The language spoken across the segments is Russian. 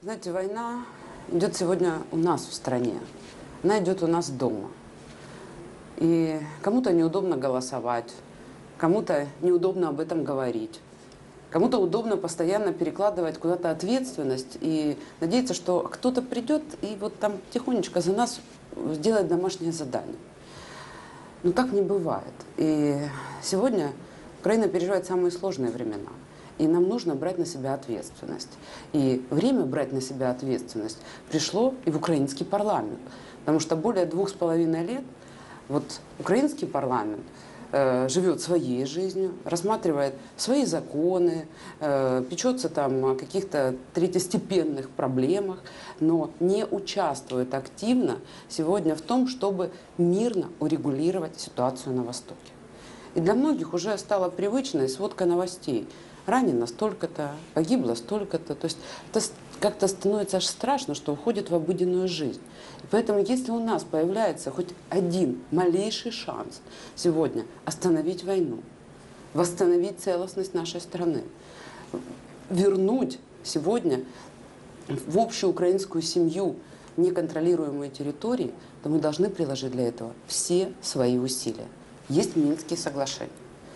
Знаете, война идет сегодня у нас в стране. Она идет у нас дома. И кому-то неудобно голосовать, кому-то неудобно об этом говорить. Кому-то удобно постоянно перекладывать куда-то ответственность и надеяться, что кто-то придет и вот там тихонечко за нас сделает домашнее задание. Но так не бывает. И сегодня Украина переживает самые сложные времена. И нам нужно брать на себя ответственность. И время брать на себя ответственность пришло и в украинский парламент. Потому что более 2,5 лет вот украинский парламент живет своей жизнью, рассматривает свои законы, печется там о каких-то третьестепенных проблемах, но не участвует активно сегодня в том, чтобы мирно урегулировать ситуацию на Востоке. И для многих уже стала привычной сводка новостей. Ранено столько-то, погибло столько-то. То есть это как-то становится аж страшно, что уходит в обыденную жизнь. И поэтому, если у нас появляется хоть один малейший шанс сегодня остановить войну, восстановить целостность нашей страны, вернуть сегодня в общую украинскую семью неконтролируемые территории, то мы должны приложить для этого все свои усилия. Есть Минские соглашения.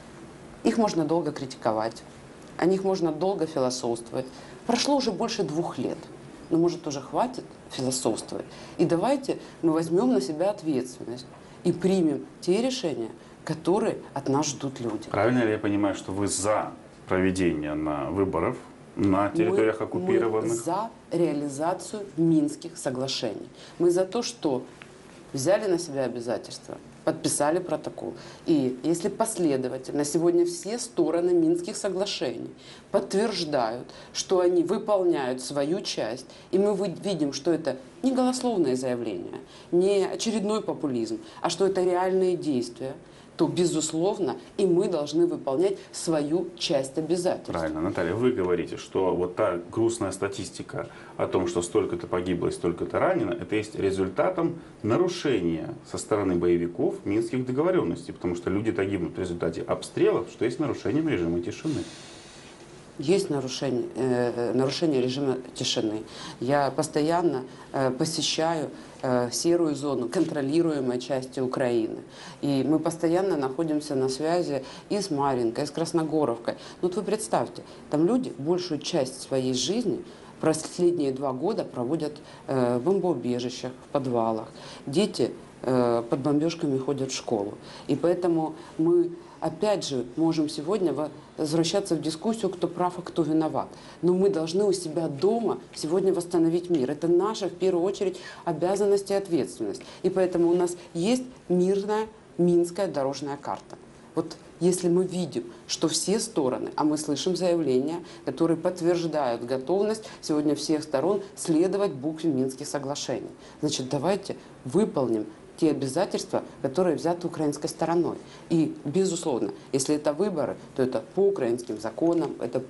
Их можно долго критиковать. О них можно долго философствовать. Прошло уже больше 2 лет. Но, может, уже хватит философствовать. И давайте мы возьмем на себя ответственность и примем те решения, которые от нас ждут люди. Правильно ли я понимаю, что вы за проведение выборов на территориях оккупированных? Мы за реализацию Минских соглашений. Мы за то, что взяли на себя обязательства, подписали протокол. И если последовательно сегодня все стороны Минских соглашений подтверждают, что они выполняют свою часть, и мы видим, что это не голословное заявление, не очередной популизм, а что это реальные действия, то, безусловно, и мы должны выполнять свою часть обязательств. Правильно, Наталья, вы говорите, что вот та грустная статистика о том, что столько-то погибло и столько-то ранено, это есть результатом нарушения со стороны боевиков Минских договоренностей, потому что люди-то гибнут в результате обстрелов, что есть нарушением режима тишины. Есть нарушение режима тишины. Я постоянно посещаю серую зону контролируемой части Украины. И мы постоянно находимся на связи и с Марьинкой, и с Красногоровкой. Вот вы представьте, там люди большую часть своей жизни последние 2 года проводят в бомбоубежищах, в подвалах. Дети под бомбежками ходят в школу. И поэтому мы опять же можем сегодня возвращаться в дискуссию, кто прав, а кто виноват. Но мы должны у себя дома сегодня восстановить мир. Это наша, в первую очередь, обязанность и ответственность. И поэтому у нас есть мирная Минская дорожная карта. Вот если мы видим, что все стороны, а мы слышим заявления, которые подтверждают готовность сегодня всех сторон следовать букве Минских соглашений, значит, давайте выполним те обязательства, которые взяты украинской стороной. И, безусловно, если это выборы, то это по украинским законам, это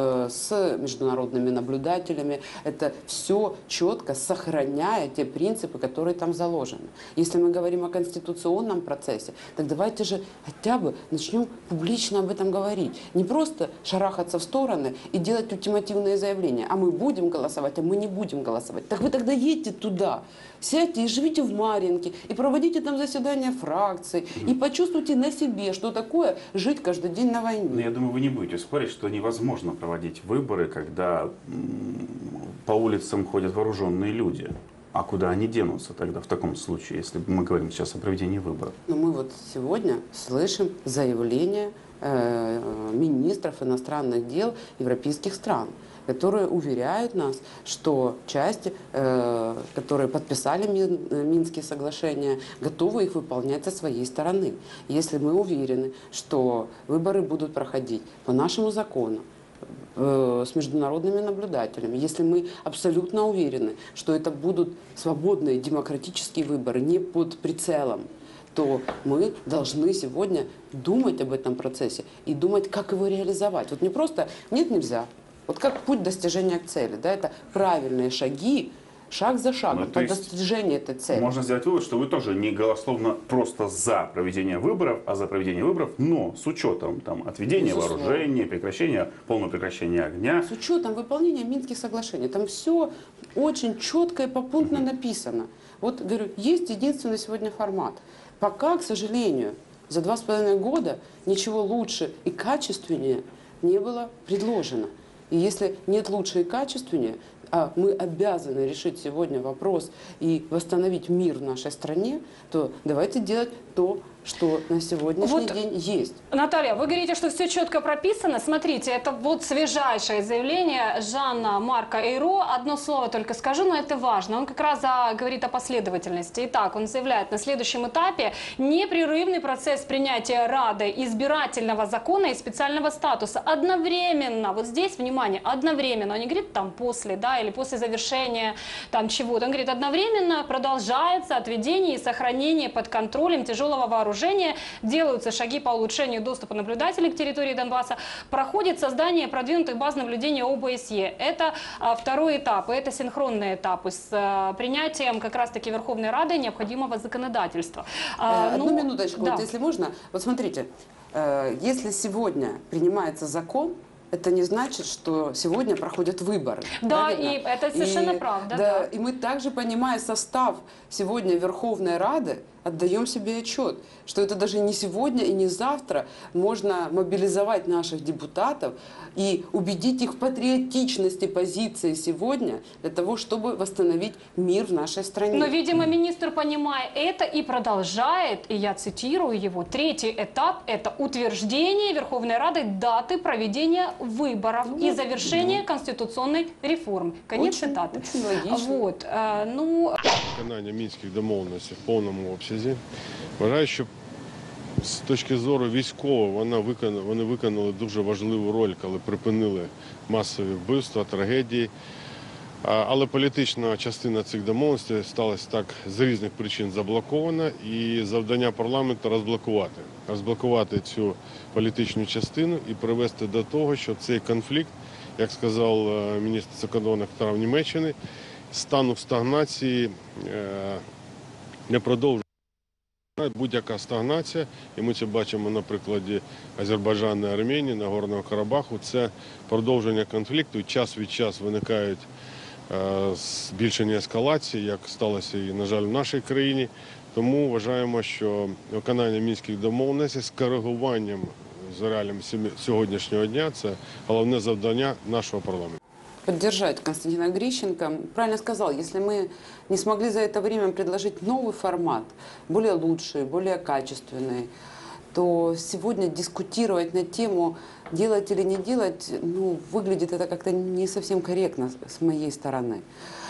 с международными наблюдателями, это все четко сохраняя те принципы, которые там заложены. Если мы говорим о конституционном процессе, так давайте же хотя бы начнем публично об этом говорить. Не просто шарахаться в стороны и делать ультимативные заявления. А мы будем голосовать, а мы не будем голосовать. Так вы тогда едьте туда, сядьте и живите в Марьинке, и проводите там заседания фракций, и почувствуйте на себе, что такое жить каждый день на войне. Но я думаю, вы не будете спорить, что невозможно проводить выборы, когда по улицам ходят вооруженные люди. А куда они денутся тогда в таком случае, если мы говорим сейчас о проведении выборов? Но мы вот сегодня слышим заявления министров иностранных дел европейских стран, которые уверяют нас, что части, которые подписали Минские соглашения, готовы их выполнять со своей стороны. Если мы уверены, что выборы будут проходить по нашему закону, с международными наблюдателями, если мы абсолютно уверены, что это будут свободные демократические выборы, не под прицелом, то мы должны сегодня думать об этом процессе и думать, как его реализовать. Вот не просто «нет, нельзя». Вот как путь достижения к цели. Да, это правильные шаги шаг за шагом То по есть достижению этой цели. Можно сделать вывод, что вы тоже не голословно просто за проведение выборов, а за проведение выборов, но с учетом отведения Безусловно. вооружения, полного прекращения огня. С учетом выполнения Минских соглашений. Там все очень четко и попунктно написано. Вот, говорю, есть единственный сегодня формат. Пока, к сожалению, за 2,5 года ничего лучше и качественнее не было предложено. И если нет лучше и качественнее, а мы обязаны решить сегодня вопрос и восстановить мир в нашей стране, то давайте делать то, что на сегодняшний день есть. Наталья, вы говорите, что все четко прописано. Смотрите, это вот свежайшее заявление Жана-Марка Эйро. Одно слово только скажу, но это важно. Он как раз говорит о последовательности. Итак, он заявляет, на следующем этапе непрерывный процесс принятия Рады избирательного закона и специального статуса. Одновременно, вот здесь, внимание, одновременно, он не говорит там после, да, или после завершения там чего-то. Он говорит, одновременно продолжается отведение и сохранение под контролем тяжелого вооружения. Делаются шаги по улучшению доступа наблюдателей к территории Донбасса. Проходит создание продвинутых баз наблюдения ОБСЕ. Это второй этап, и это синхронный этап с принятием как раз-таки Верховной Рады необходимого законодательства. Одну минуточку, да. вот если можно. Вот смотрите, если сегодня принимается закон, это не значит, что сегодня проходят выборы. Да, правильно? и это совершенно правда. Да, и мы также, понимая состав сегодня Верховной Рады, отдаем себе отчет, что это даже не сегодня и не завтра можно мобилизовать наших депутатов и убедить их в патриотичности позиции сегодня для того, чтобы восстановить мир в нашей стране. Но, видимо, министр, понимая это, и продолжает, и я цитирую его, третий этап – это утверждение Верховной Рады даты проведения выборов и завершение конституционной реформы. Конец цитаты. Очень логично. Вот, Виконання мінських домовленостей в повному обсязі. Вважаю, що з точки зору військової вони виконали дуже важливу роль, коли припинили масові вбивства, трагедії. Але політична частина цих домовленостей сталася так з різних причин заблокована, і завдання парламенту розблокувати цю політичну частину і привести до того, що цей конфлікт, як сказав міністр закордонних справ Німеччини, стану стагнації не продовжує. Будь-яка стагнація, і ми це бачимо на прикладі Азербайджану і Арменії, Нагорного Карабаху, це продовження конфлікту. Час від часу виникають збільшення ескалації, як сталося і, на жаль, в нашій країні. Тому вважаємо, що виконання мінських домовленостей з коригуванням з реаліями сьогоднішнього дня – це головне завдання нашого парламенту. Поддержать Константина Грищенко. Правильно сказал, если мы не смогли за это время предложить новый формат, более лучший, более качественный, то сегодня дискутировать на тему делать или не делать, выглядит это как-то не совсем корректно с моей стороны.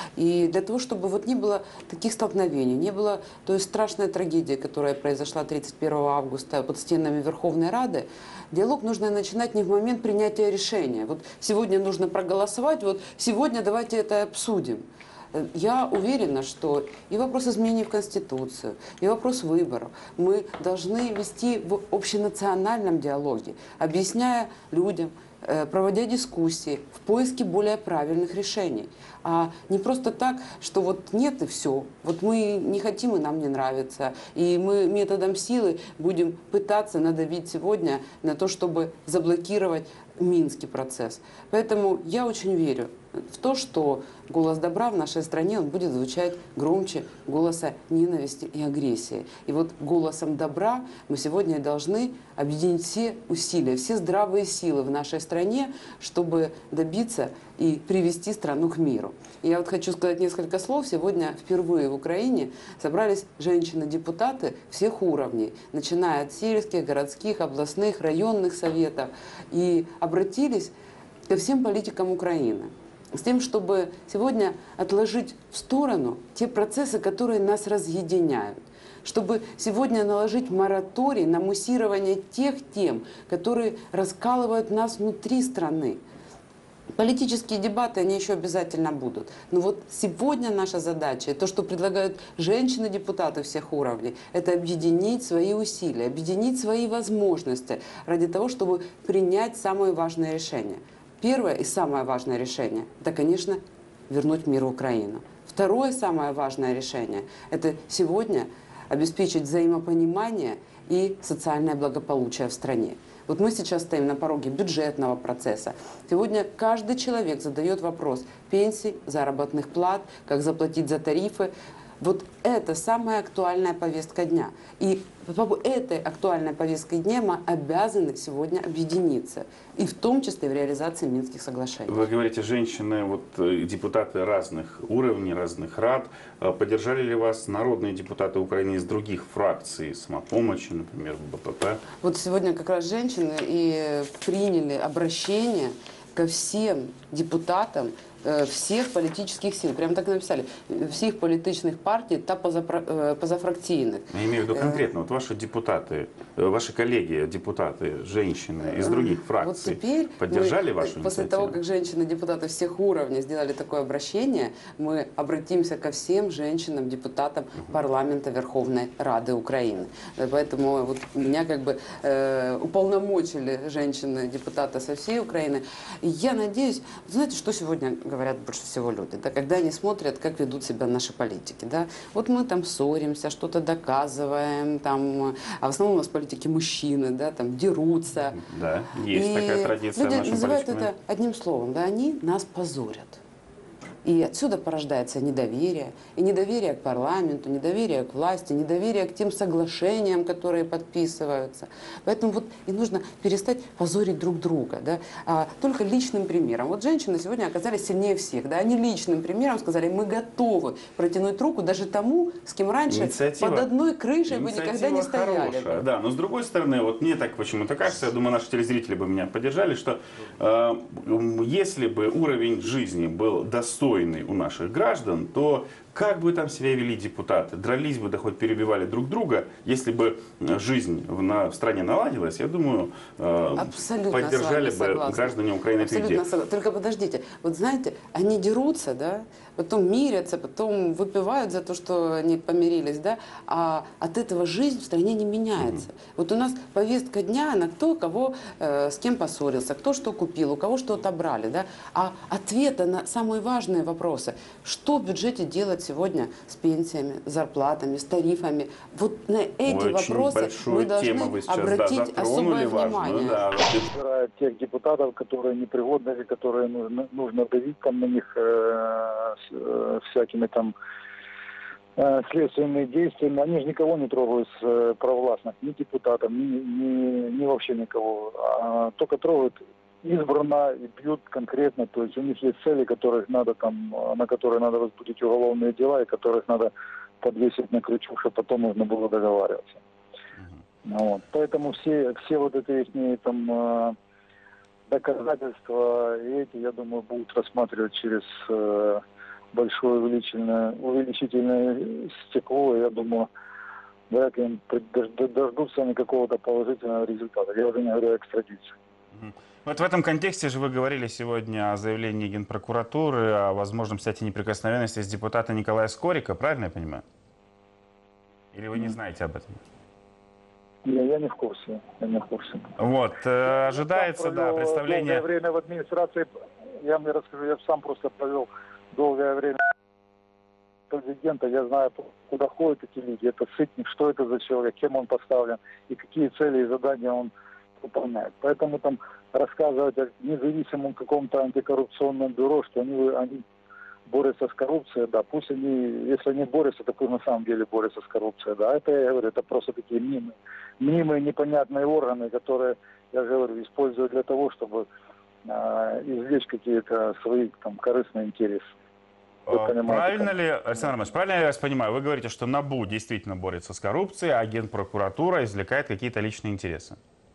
И для того, чтобы вот не было таких столкновений, не было той страшной трагедии, которая произошла 31 августа под стенами Верховной Рады, диалог нужно начинать не в момент принятия решения. Вот сегодня нужно проголосовать, вот сегодня давайте это обсудим. Я уверена, что и вопрос изменений в Конституцию, и вопрос выборов мы должны вести в общенациональном диалоге, объясняя людям, проводя дискуссии в поиске более правильных решений. А не просто так, что вот нет и все. Вот мы не хотим, и нам не нравится. И мы методом силы будем пытаться надавить сегодня на то, чтобы заблокировать Минский процесс. Поэтому я очень верю в то, что голос добра в нашей стране он будет звучать громче голоса ненависти и агрессии. И вот голосом добра мы сегодня должны объединить все усилия, все здравые силы в нашей стране, чтобы добиться и привести страну к миру. И я вот хочу сказать несколько слов. Сегодня впервые в Украине собрались женщины-депутаты всех уровней, начиная от сельских, городских, областных, районных советов, и обратились ко всем политикам Украины с тем, чтобы сегодня отложить в сторону те процессы, которые нас разъединяют, чтобы сегодня наложить мораторий на муссирование тех тем, которые раскалывают нас внутри страны. Политические дебаты, они еще обязательно будут. Но вот сегодня наша задача, и то, что предлагают женщины-депутаты всех уровней, это объединить свои усилия, объединить свои возможности ради того, чтобы принять самые важные решения. Первое и самое важное решение – это, конечно, вернуть мир в Украину. Второе самое важное решение – это сегодня обеспечить взаимопонимание и социальное благополучие в стране. Вот мы сейчас стоим на пороге бюджетного процесса. Сегодня каждый человек задает вопрос пенсий, заработных плат, как заплатить за тарифы. Вот это самая актуальная повестка дня. И по этой актуальной повестке дня мы обязаны сегодня объединиться. И в том числе в реализации Минских соглашений. Вы говорите, женщины, вот, депутаты разных уровней, разных рад. Поддержали ли вас народные депутаты Украины из других фракций, самопомощи, например, БПП? Вот сегодня как раз женщины и приняли обращение ко всем депутатам всех политических сил. Прямо так и написали. Всех политических партий та позафракцийных. Я имею в виду конкретно, вот ваши депутаты, ваши коллеги, депутаты, женщины из других фракций, вот теперь поддержали вашу после инициативу? того, как женщины-депутаты всех уровней сделали такое обращение, мы обратимся ко всем женщинам-депутатам парламента Верховной Рады Украины. Поэтому вот меня как бы уполномочили женщины-депутаты со всей Украины. И я надеюсь, знаете, что сегодня говорят больше всего люди, да, когда они смотрят, как ведут себя наши политики, да, вот мы там ссоримся, что-то доказываем, там, а в основном у нас политики мужчины, да, там дерутся. Да, есть такая традиция в люди нашем называют политическом это одним словом, да, они нас позорят. И отсюда порождается недоверие. И недоверие к парламенту, недоверие к власти, недоверие к тем соглашениям, которые подписываются. Поэтому вот и нужно перестать позорить друг друга. Да? Только личным примером. Вот женщины сегодня оказались сильнее всех. Да? Они личным примером сказали, мы готовы протянуть руку даже тому, с кем раньше под одной крышей вы никогда не стояли. Хорошая, да, но с другой стороны, вот мне так почему-то кажется, я думаю, наши телезрители бы меня поддержали, что если бы уровень жизни был достойный у наших граждан, то как бы там себя вели депутаты, дрались бы, да хоть перебивали друг друга, если бы жизнь в стране наладилась, я думаю, поддержали бы граждане Украины эту идею. Только подождите, вот знаете, они дерутся, да, потом мирятся, потом выпивают за то, что они помирились, да, а от этого жизнь в стране не меняется. Вот у нас повестка дня, на кто кого с кем поссорился, кто что купил, у кого что отобрали, да, а ответы на самые важные вопросы, что в бюджете делать сегодня с пенсиями, с зарплатами, с тарифами, вот на эти вопросы мы должны обратить особое внимание. Да, тех депутатов, которые непригодны, или которые нужно давить там на них всякими там следственными действиями, они же никого не трогают с провластных, ни депутатов, ни вообще никого, только трогают избрано и бьют конкретно, то есть у них есть цели, которых надо там, на которые надо возбудить уголовные дела и которых надо подвесить на крючок, чтобы потом можно было договариваться. Вот. Поэтому все вот эти их там доказательства, и эти, я думаю, будут рассматривать через большое увеличительное стекло, и я думаю, вряд ли им дождутся они какого-то положительного результата. Я уже не говорю о экстрадиции. Вот в этом контексте же вы говорили сегодня о заявлении Генпрокуратуры о возможном снятии неприкосновенности с депутата Николая Скорика, правильно я понимаю? Или вы не знаете об этом? Я не в курсе. Я не в курсе. Вот, ожидается, да, представление... Долгое время в администрации, я вам расскажу, я сам просто провел долгое время президента, я знаю, куда ходят эти люди, это Сытник, что это за человек, кем он поставлен и какие цели и задания он выполняет. Поэтому там рассказывать о независимом каком-то антикоррупционном бюро, что они борются с коррупцией, да, пусть они, если они борются, то пусть на самом деле борются с коррупцией, да, это, я говорю, это просто такие мнимые непонятные органы, которые, я же говорю, используют для того, чтобы извлечь какие-то свои там корыстные интересы. Правильно ли, Александр Романович, правильно я вас понимаю, вы говорите, что НАБУ действительно борется с коррупцией, а Генпрокуратура извлекает какие-то личные интересы?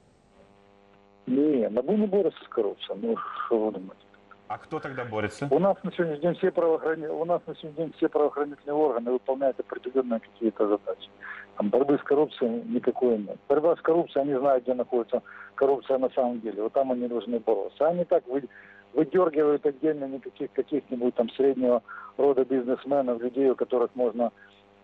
Не, НАБУ не борется с коррупцией, ну что вы думаете? А кто тогда борется? У нас на сегодняшний день все правоохранительные органы выполняют определенные какие-то задачи. Там борьбы с коррупцией никакой нет. Борьба с коррупцией, они знают, где находится коррупция на самом деле. Вот там они должны бороться. Они так выдергивают отдельно каких-нибудь там среднего рода бизнесменов, людей, у которых можно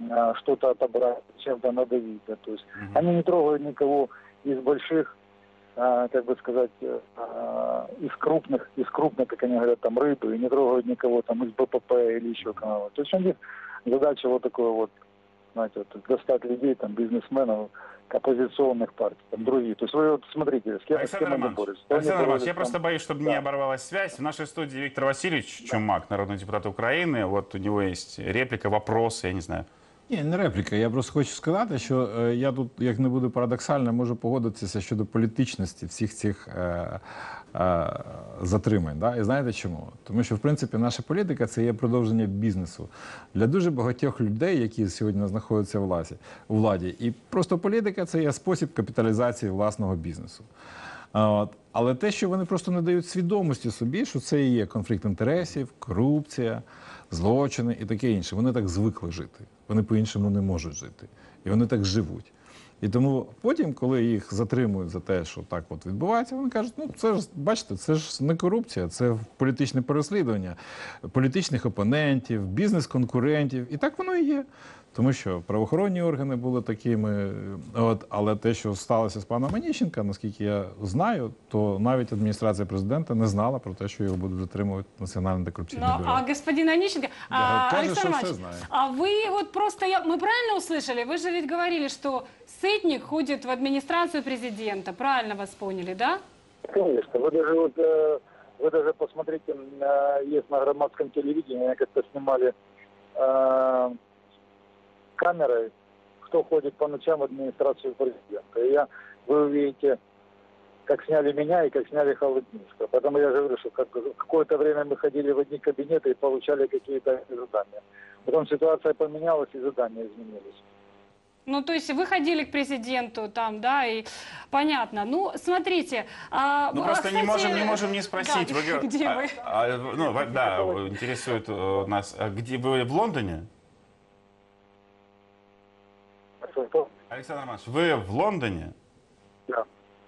что-то отобрать, чем-то надавить. Да. То есть они не трогают никого из больших как бы сказать, из крупных, как они говорят, там, рыбы, и не трогают никого там из БПП или еще кого-то. То есть у них задача вот такое вот, знаете, вот, достать людей, там, бизнесменов, оппозиционных партий, там, других. То есть вы вот смотрите, с кем они борются. Александр Романович, я просто боюсь, чтобы не оборвалась связь. В нашей студии Виктор Васильевич Чумак, народный депутат Украины. Вот у него есть реплика, вопрос, я не знаю. Ні, не репліка. Я просто хочу сказати, що я тут, як не буде парадоксально, можу погодитися щодо політичності всіх цих затримань. Да? І знаєте чому? Тому що, в принципі, наша політика – це є продовження бізнесу. Для дуже багатьох людей, які сьогодні знаходяться у владі. І просто політика – це є спосіб капіталізації власного бізнесу. Але те, що вони просто не дають свідомості собі, що це і є конфлікт інтересів, корупція, злочини і таке інше. Вони так звикли жити. Вони по-іншому не можуть жити. І вони так живуть. І тому потім, коли їх затримують за те, що так от відбувається, вони кажуть, ну це ж, бачите, це ж не корупція, це політичне переслідування політичних опонентів, бізнес-конкурентів. І так воно і є. Тому що правоохоронні органи були такими, але те, що сталося з паном Оніщенка, наскільки я знаю, то навіть адміністрація президента не знала про те, що його будуть затримувати Національне антикорупційне бюро. А господин Оніщенко, Александр Иванович, знаю. а вы вот просто, мы правильно услышали? Вы же ведь говорили, что Сытник ходит в администрацию президента, правильно вас поняли, да? Конечно. Вы даже посмотрите, есть на громадском телевидении, как-то снимали камерой, кто ходит по ночам в администрацию президента. И вы увидите, как сняли меня и как сняли Холодницкого. Поэтому я же говорю, что какое-то время мы ходили в одни кабинеты и получали какие-то задания. Потом ситуация поменялась и задания изменились. Ну, то есть вы ходили к президенту там, да, и понятно. Ну, смотрите. Ну, просто кстати, не можем не спросить. Да, где вы? Да, интересует нас. А где вы в Лондоне? Александр Романович, вы в Лондоне? Да.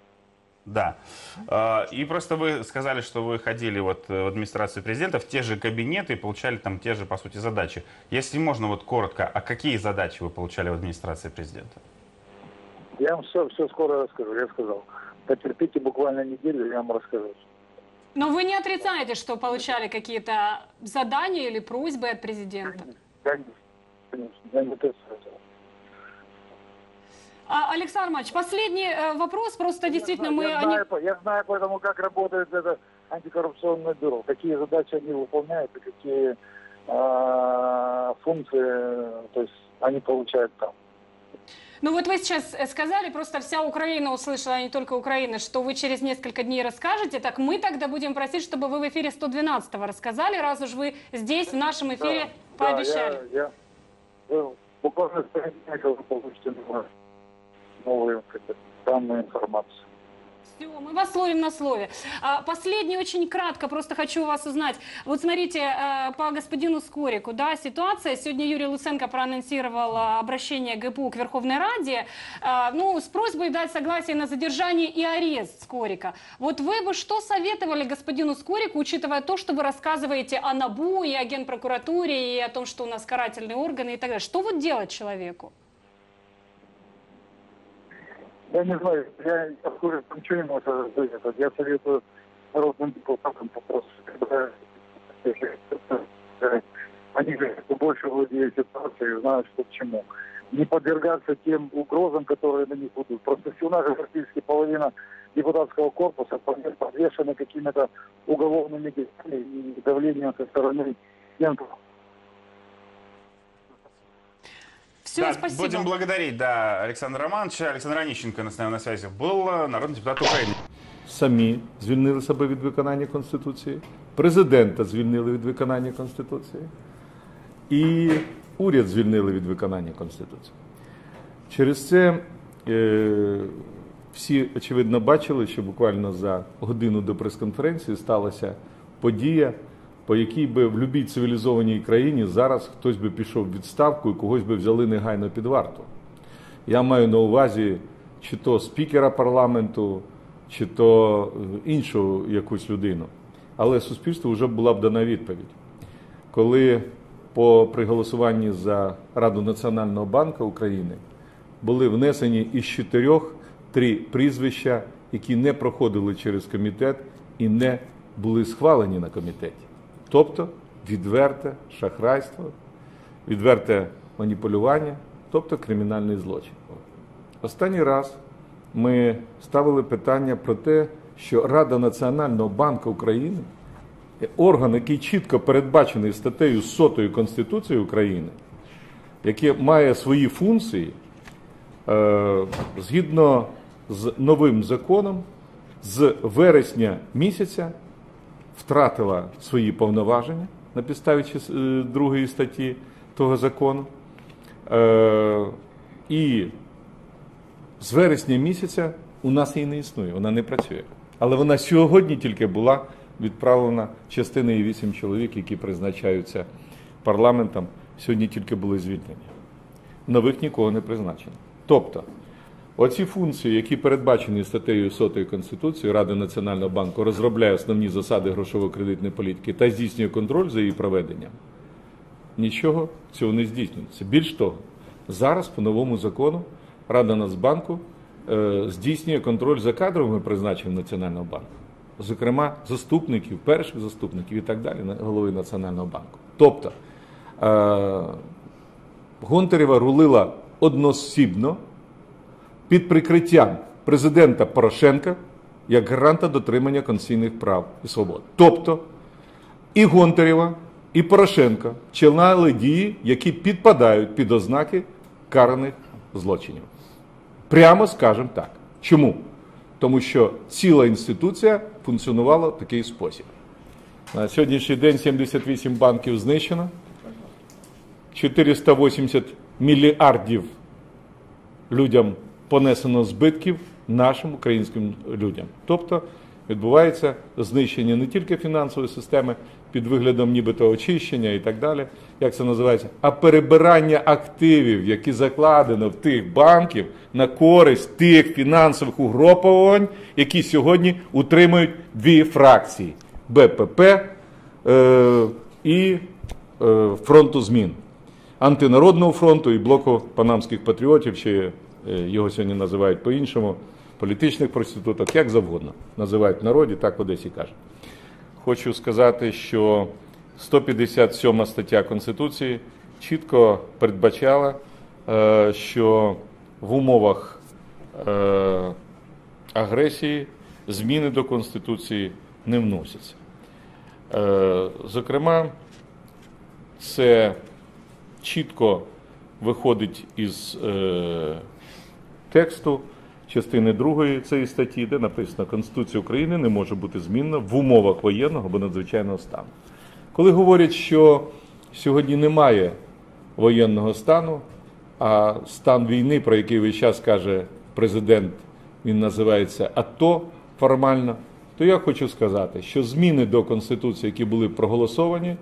Да. И просто вы сказали, что вы ходили вот в администрацию президента в те же кабинеты и получали там те же, по сути, задачи. Если можно, вот коротко, а какие задачи вы получали в администрации президента? Я вам все скоро расскажу, я сказал. Потерпите буквально неделю, я вам расскажу. Но вы не отрицаете, что получали какие-то задания или просьбы от президента? Конечно, я не отрицаю. Александр Иванович, последний вопрос, просто действительно Я знаю поэтому, как работает это антикоррупционное бюро, какие задачи они выполняют и какие функции, то есть они получают там. Ну вот вы сейчас сказали, просто вся Украина услышала, а не только Украина, что вы через несколько дней расскажете. Так мы тогда будем просить, чтобы вы в эфире 112-го рассказали, раз уж вы здесь в нашем эфире пообещали. Вы буквально с понедельника вы получите новую данную информацию. Все, мы вас ловим на слове. Последний, очень кратко, просто хочу у вас узнать. Вот смотрите, по господину Скорику, да, ситуация. Сегодня Юрий Луценко проанонсировал обращение ГПУ к Верховной Раде, ну, с просьбой дать согласие на задержание и арест Скорика. Вот вы бы что советовали господину Скорику, учитывая то, что вы рассказываете о НАБУ и о Генпрокуратуре, и о том, что у нас карательные органы и так далее? Что вот делать человеку? Я не знаю, я ничего не могу сказать. Я советую народным депутатам просто, когда они больше владеют ситуацией, знают, что к чему. Не подвергаться тем угрозам, которые на них будут. Просто у нас же практически половина депутатского корпуса подвешена какими-то уголовными делами и давлением со стороны клиентов. Все, да, спасибо. Будем благодарить, да, Александра Романовича. Александр Онищенко на связи был, народний депутат України. Самі звільнили себе від виконання Конституції, президента звільнили від виконання Конституції і уряд звільнили від виконання Конституції. Через це всі, очевидно, бачили, що буквально за годину до прес-конференції сталася подія, по якій би в будь-якій цивілізованій країні зараз хтось би пішов в відставку і когось би взяли негайно під варту. Я маю на увазі чи то спікера парламенту, чи то іншу якусь людину. Але суспільству вже була б дана відповідь. Коли при голосуванні за Раду Національного банку України були внесені із 4 3 прізвища які не проходили через комітет і не були схвалені на комітеті. Тобто відверте шахрайство, відверте маніпулювання, тобто кримінальний злочин. Останній раз ми ставили питання про те, що Рада Національного банку України, орган, який чітко передбачений статтею 100 Конституції України, який має свої функції, згідно з новим законом, з вересня місяця втратила свої повноваження на підставі 2 статті того закону. І з вересня місяця у нас її не існує, вона не працює. Але вона сьогодні тільки була відправлена частиною 8 чоловік, які призначаються парламентом, сьогодні тільки були звільнені. Нових нікого не призначено. Тобто, оці функції, які передбачені статтею 100 Конституції, Рада Національного банку розробляє основні засади грошово-кредитної політики та здійснює контроль за її проведенням, нічого цього не здійснюється. Більш того, зараз по новому закону Рада Нацбанку здійснює контроль за кадровими призначеннями Національного банку. Зокрема, заступників, перших заступників і так далі, голови Національного банку. Тобто, Гонтарева рулила одноосібно під прикриттям президента Порошенка як гаранта дотримання конституційних прав і свобод. Тобто, і Гонтарева, і Порошенко вчиняли дії, які підпадають під ознаки караних злочинів. Прямо скажемо так. Чому? Тому що ціла інституція функціонувала в такий спосіб. На сьогоднішній день 78 банків знищено, 480 мільярдів людям понесено збитків, нашим українським людям. Тобто відбувається знищення не тільки фінансової системи під виглядом нібито очищення і так далі, як це називається, а перебирання активів, які закладено в тих банків на користь тих фінансових угруповань, які сьогодні утримують 2 фракції – БПП і Фронту змін. Антинародного фронту і блоку панамських патріотів, чи його сьогодні називають по-іншому, політичних проституток, як завгодно. Називають в народі, так в Одесі кажуть. Хочу сказати, що 157 стаття Конституції чітко передбачала, що в умовах агресії зміни до Конституції не вносяться. Зокрема, це чітко виходить із тексту частини 2 цієї статті, де написано: Конституція України не може бути змінена в умовах воєнного або надзвичайного стану. Коли говорять, що сьогодні немає воєнного стану, а стан війни, про який весь час каже президент, він називається АТО формально, то я хочу сказати, що зміни до Конституції, які були проголосовані,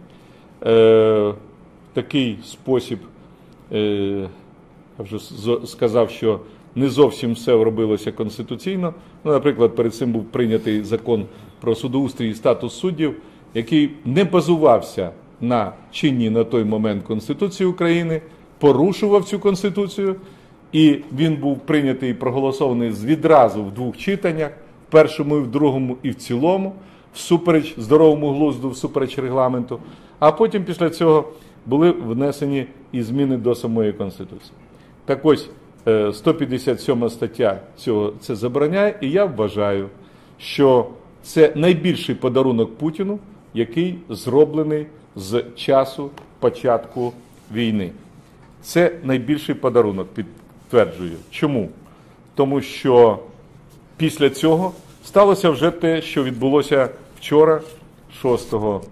такий спосіб, я вже сказав, що не зовсім все робилося конституційно. Ну, наприклад, перед цим був прийнятий закон про судоустрій і статус суддів, який не базувався на чинній на той момент Конституції України, порушував цю Конституцію, і він був прийнятий і проголосований відразу в 2 читаннях, в першому і в другому, і в цілому, всупереч здоровому глузду, всупереч регламенту, а потім після цього були внесені і зміни до самої Конституції. Так ось, 157 стаття цього це забороняє, і я вважаю, що це найбільший подарунок Путіну, який зроблений з часу початку війни. Це найбільший подарунок, підтверджую. Чому? Тому що після цього сталося вже те, що відбулося вчора, 6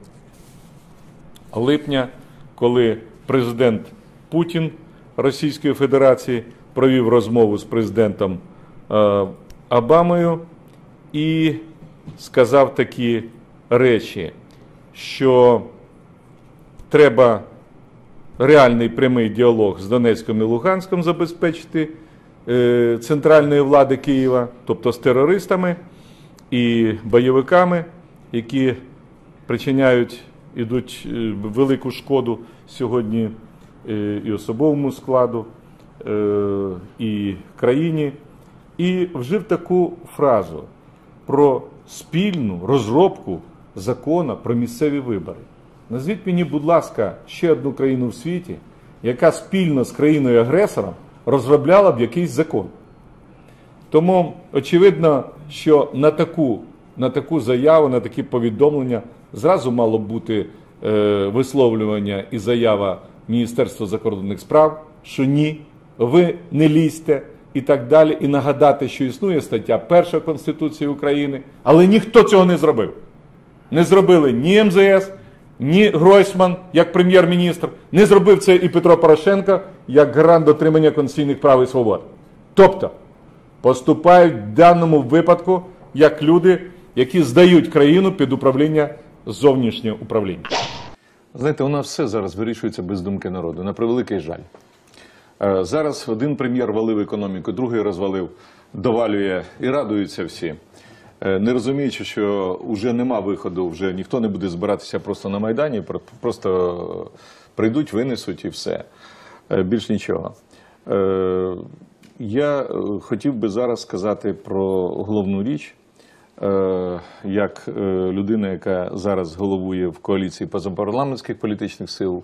липня, коли президент Путін Російської Федерації провів розмову з президентом Обамою і сказав такі речі, що треба реальний прямий діалог з Донецьком і Луганськом забезпечити центральної влади Києва, тобто з терористами і бойовиками, які причиняють, ідуть велику шкоду сьогодні і особовому складу, і країні, і вжив таку фразу про спільну розробку закону про місцеві вибори. Назвіть мені, будь ласка, ще одну країну в світі, яка спільно з країною-агресором розробляла б якийсь закон. Тому очевидно, що на таку заяву, на такі повідомлення зразу мало б бути висловлювання і заява Міністерства закордонних справ, що ні, ви не лізьте і так далі, і нагадати, що існує стаття 1 Конституції України, але ніхто цього не зробив. Не зробили ні МЗС, ні Гройсман, як прем'єр-міністр, не зробив це і Петро Порошенко, як гарант дотримання конституційних прав і свобод. Тобто, поступають в даному випадку як люди, які здають країну під управління зовнішнього управління. Знаєте, у нас все зараз вирішується без думки народу, на превеликий жаль. Зараз один прем'єр валив економіку, другий розвалив, довалює і радуються всі. Не розуміючи, що вже нема виходу, вже ніхто не буде збиратися просто на Майдані, просто прийдуть, винесуть і все. Більш нічого. Я хотів би зараз сказати про головну річ, як людина, яка зараз головує в коаліції позапарламентських політичних сил.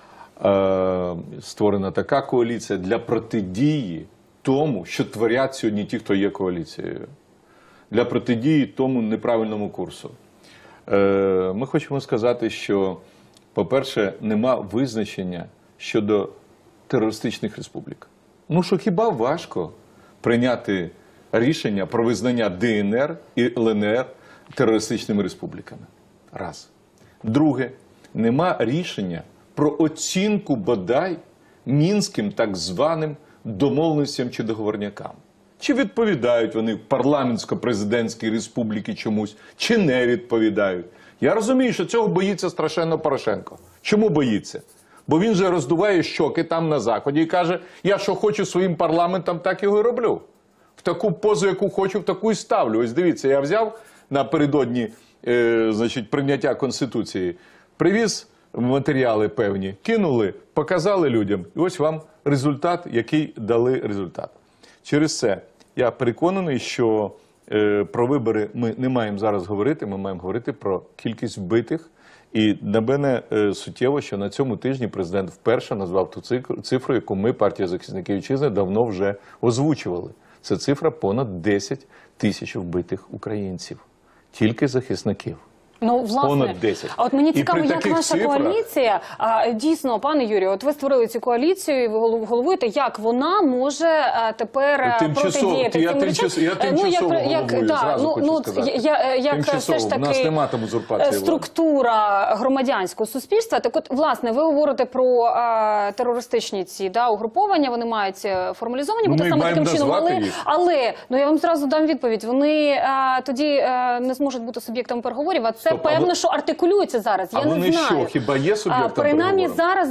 Створена така коаліція для протидії тому, що творять сьогодні ті, хто є коаліцією. Для протидії тому неправильному курсу. Ми хочемо сказати, що, по-перше, нема визначення щодо терористичних республік. Ну що, хіба важко прийняти рішення про визнання ДНР і ЛНР терористичними республіками? Раз. Друге, нема рішення про оцінку бодай мінським так званим домовленостям чи договорнякам. Чи відповідають вони парламентсько-президентській республіки чомусь, чи не відповідають. Я розумію, що цього боїться страшенно Порошенко. Чому боїться? Бо він же роздуває щоки там на Заході і каже, я що хочу своїм парламентом, так його і роблю. В таку позу, яку хочу, в таку і ставлю. Ось дивіться, я взяв напередодні прийняття Конституції, привіз матеріали певні, кинули, показали людям. І ось вам результат, який дали результат. Через це я переконаний, що про вибори ми не маємо зараз говорити, ми маємо говорити про кількість вбитих. І на мене суттєво, що на цьому тижні президент вперше назвав ту цифру, яку ми, партія захисників вітчизни, давно вже озвучували. Це цифра понад 10 тисяч вбитих українців. Тільки захисників. Ну, власне, понад 10. а от мені цікаво, як ваша коаліція, дійсно, пане Юрію, от ви створили цю коаліцію, і ви головуєте, як вона може тепер протидіяти цим речам? Я тимчасово головую, зразу хочу сказати. Все ж таки, у нас нема там узурпації структура громадянського суспільства. Так от, власне, ви говорите про терористичні ці угруповання, вони мають формалізовані бути саме таким чином. Але, я вам зразу дам відповідь, вони тоді не зможуть бути суб'єктами переговорів, а це певно, що артикулюється зараз. Я не знаю. А вони що, хіба є суб'єктом переговорів? Принаймні зараз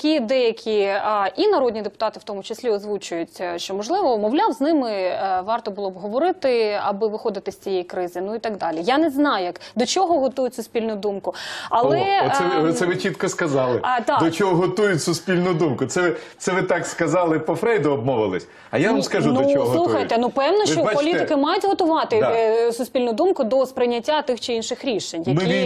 деякі і народні депутати в тому числі озвучують, що можливо, мовляв, з ними варто було б говорити, аби виходити з цієї кризи, ну і так далі. Я не знаю, до чого готують суспільну думку. Але це ви чітко сказали. До чого готують суспільну думку. Це ви так сказали, по Фрейду обмовились. А я вам скажу, до чого готують. Слухайте, певно, що політики мають готувати суспільну думку до сприйняття тих чи інших рішень.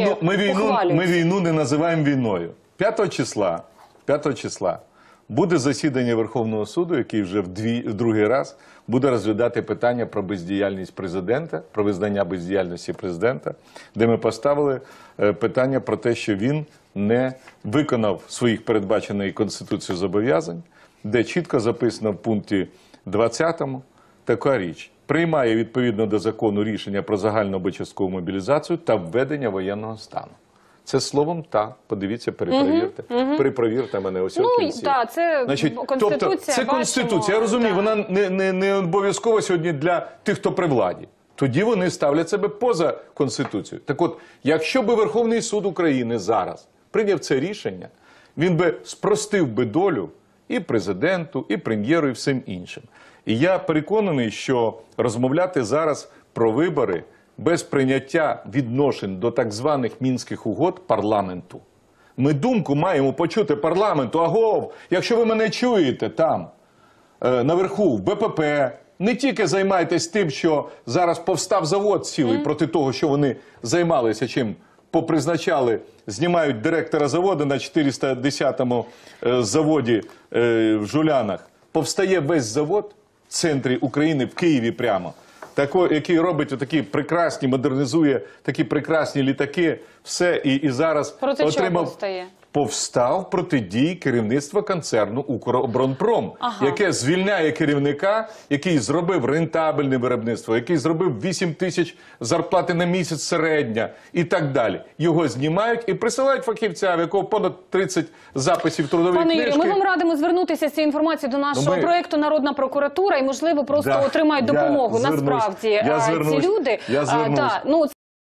Ми війну не називаємо війною. 5 числа буде засідання Верховного суду, який вже в другий раз буде розглядати питання про бездіяльність президента, про визнання бездіяльності президента, де ми поставили питання про те, що він не виконав своїх передбачених Конституцією зобов'язань, де чітко записано в пункті 20 така річ. Приймає відповідно до закону рішення про загальну обов'язкову мобілізацію та введення воєнного стану. Це словом «та». Подивіться, перепровірте. Перепровірте мене ось у кінці. Це Конституція. Тобто, це Конституція. Я розумію, вона не обов'язкова сьогодні для тих, хто при владі. Тоді вони ставлять себе поза Конституцією. Так от, якщо би Верховний суд України зараз прийняв це рішення, він би спростив би долю і президенту, і прем'єру, і всім іншим. І я переконаний, що розмовляти зараз про вибори без прийняття відношень до так званих Мінських угод парламенту. Ми думку маємо почути парламенту. Агов, якщо ви мене чуєте там, наверху, в БПП, не тільки займайтесь тим, що зараз повстав завод цілий проти того, що вони займалися, чим попризначали, знімають директора заводу на 410-му заводі в Жулянах. Повстає весь завод в центрі України, в Києві прямо, який робить такі прекрасні, модернізує такі прекрасні літаки, все, і зараз Проти чого отримав... повстає? Повстав проти дій керівництва концерну «Укроборонпром», яке звільняє керівника, який зробив рентабельне виробництво, який зробив 8 тисяч зарплати на місяць середня і так далі. Його знімають і присилають фахівця, в якого понад 30 записів трудової Пане книжки. Юрію, ми вам радимо звернутися з цією інформацією до нашого проєкту «Народна прокуратура» і, можливо, просто отримають допомогу. Насправді, ці люди... Я звернусь.